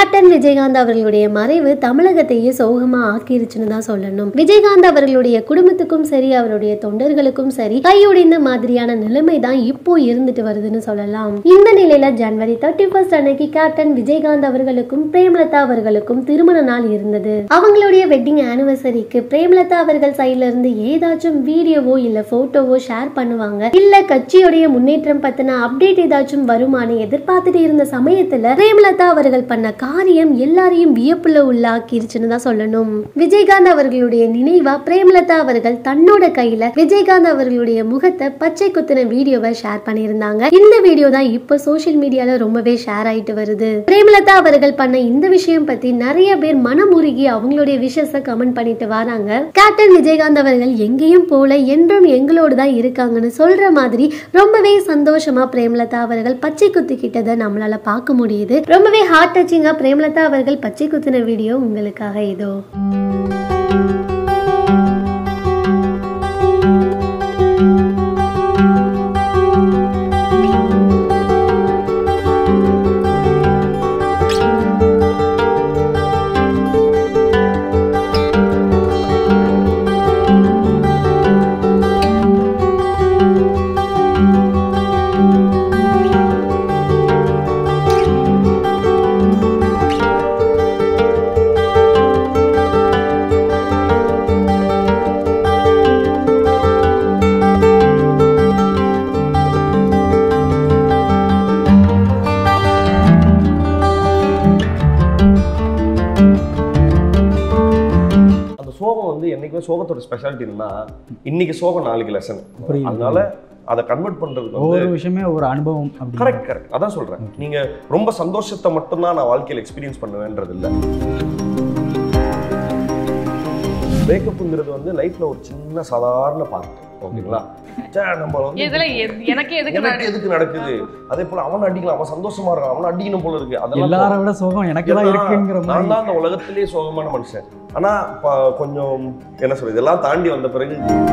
Captain Vijayakanth அவர்களுடைய மறைவு தமிழகத்தையே சோகமா ஆக்கிருச்சுன்னு தான் சொல்லணும். விஜயகாந்த் அவர்களுடைய குடும்பத்துக்கும் சரி அவருடைய தொண்டர்களுக்கும் சரி கையொடிந்த மாதிரியான நிலைமை தான் இப்போ இருந்துட்டு வருதுன்னு சொல்லலாம். இந்த நிலையில ஜனவரி 31 அன்னைக்கு கேப்டன் விஜயகாந்த் அவர்களுக்கும் பிரேமலதா அவர்களுக்கும் திருமண நாள் இருந்தது. அவங்களுடைய வெட்டிங் ஆனிவர்சரிக்கு பிரேமலதா அவர்கள் சைட்ல இருந்து ஏதாச்சும் வீடியோவோ இல்ல போட்டோவோ ஷேர் பண்ணுவாங்க, இல்ல கட்சியுடைய முன்னேற்றம் பத்தின அப்டேட் ஏதாச்சும் வருமானு எதிர்பார்த்துட்டு இருந்த சமயத்துல பிரேமலதா அவர்கள் பண்ண காரியம் எல்லாரையும் வியப்புல உள்ளாக்கிருச்சுன்னு தான் சொல்லணும். விஜயகாந்த் அவர்களுடைய நினைவா பிரேமலதா அவர்கள் தன்னோட கையில விஜயகாந்த் அவர்களுடைய முகத்தை பச்சை குத்தின வீடியோவை ஷேர் பண்ணியிருந்தாங்க. இந்த வீடியோ தான் இப்ப சோசியல் மீடியால ரொம்பவே ஷேர் ஆயிட்டு வருது. பிரேமலதா அவர்கள் பண்ண இந்த விஷயம் பத்தி நிறைய பேர் மனமுருகி அவங்களுடைய விஷயத்தை கமெண்ட் பண்ணிட்டு வராங்க. கேப்டன் விஜயகாந்த் அவர்கள் எங்கேயும் போல என்றும் எங்களோடு தான் இருக்காங்கன்னு சொல்ற மாதிரி ரொம்பவே சந்தோஷமா பிரேமலதா அவர்கள் பச்சை குத்திக்கிட்டதை நம்மளால பார்க்க முடியுது. ரொம்பவே ஹார்ட் டச்சிங்கா பிரேமலதா அவர்கள் பச்சை குத்தின வீடியோ உங்களுக்காக இதோ. சோகம் வந்து என்னைக்குமே சோகத்தோட ஸ்பெஷாலிட்டி என்னன்னா இன்னைக்கு சோகம் நாளைக்கு லெசன். அதனால அதை கன்வெர்ட் பண்றதுக்கு ஒவ்வொரு விஷயமே ஒரு அனுபவம். கரெக்ட் அதான் சொல்றேன். நீங்க ரொம்ப சந்தோஷத்தை மட்டும்தான் நான் வாழ்க்கையில் எக்ஸ்பீரியன்ஸ் பண்ணுவேன்றது இல்லை. பிரேக்கப்ங்கிறது வந்து லைஃப்ல ஒரு சின்ன சாதாரண பார்ட். ஓகேங்களா? நம்ம வந்து எனக்கு எதுக்கு நடக்குது, அதே போல அவன் அடிக்கலாம், அவன் சந்தோஷமா இருக்கான், அவன் அடிக்கணும் போல இருக்கு, அதெல்லாம் விட சோகம் எனக்கு தான் இருக்குங்கிற மாதிரி. நான் தான் அந்த உலகத்திலேயே சோகமான மனுஷன். ஆனா கொஞ்சம் என்ன சொல்றது, இதெல்லாம் தாண்டி வந்த பிறகு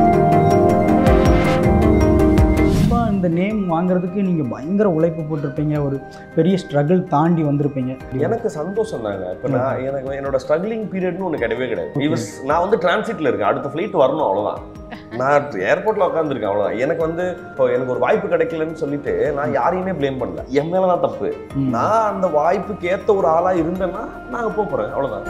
இந்த நேம் வாங்குறதுக்கு நீங்க பயங்கர உழைப்பு போட்டிருப்பீங்க, ஒரு பெரிய ஸ்ட்ரகிள் தாண்டி வந்திருப்பீங்க. எனக்கு சந்தோஷம் தாங்க. இப்போ நான் எனக்கு என்னோட ஸ்ட்ரகிளிங் பீரியட்னு ஒன்று கிடையவே கிடையாது. நான் வந்து டிரான்சிட்ல இருக்கேன், அடுத்த ஃப்ளைட் வரணும், அவ்வளோதான். நான் ஏர்போர்ட்ல உட்காந்துருக்கேன், அவ்வளோதான். எனக்கு வந்து இப்போ எனக்கு ஒரு வாய்ப்பு கிடைக்கலன்னு சொல்லிட்டு நான் யாரையுமே பிளேம் பண்ணல. என் மேலதான் தப்பு. நான் அந்த வாய்ப்புக்கு ஏற்ற ஒரு ஆளா இருந்தேன்னா நான் போறேன், அவ்வளோதான்.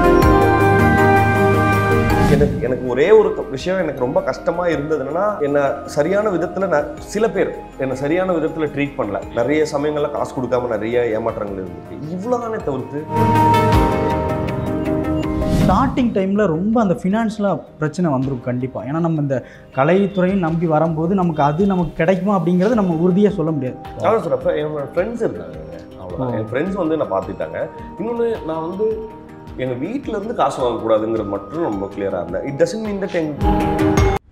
எனக்கு ஒரே ஒரு விஷயம் எனக்கு ரொம்ப கஷ்டமா இருந்ததுன்னா, என்ன சரியான விதத்துல சில பேர் என்ன சரியான விதத்துல ட்ரீட் பண்ணல. நிறைய சமயங்கள்ல காசு கொடுக்காம நிறைய ஏமாற்றங்கள் இருந்துச்சு. இவ்வளவுதானே தவிர்த்து ஸ்டார்டிங் டைமில் ரொம்ப அந்த ஃபினான்ஷியலாக பிரச்சனை வந்துடும் கண்டிப்பாக. ஏன்னா நம்ம இந்த கலைத்துறையும் நம்பி வரும்போது நமக்கு அது நமக்கு கிடைக்குமா அப்படிங்கிறது நம்ம உறுதியாக சொல்ல முடியாது. அதான் சொல்கிறப்ப என்னோட ஃப்ரெண்ட்ஸ் இருக்காங்க, அவ்வளோதான். என் ஃப்ரெண்ட்ஸ் வந்து நான் பார்த்துட்டாங்க. இன்னொன்று, நான் வந்து எங்கள் வீட்டிலேருந்து காசு வாங்கக்கூடாதுங்கிறது மட்டும் ரொம்ப கிளியராக இருந்தேன். It doesn't mean that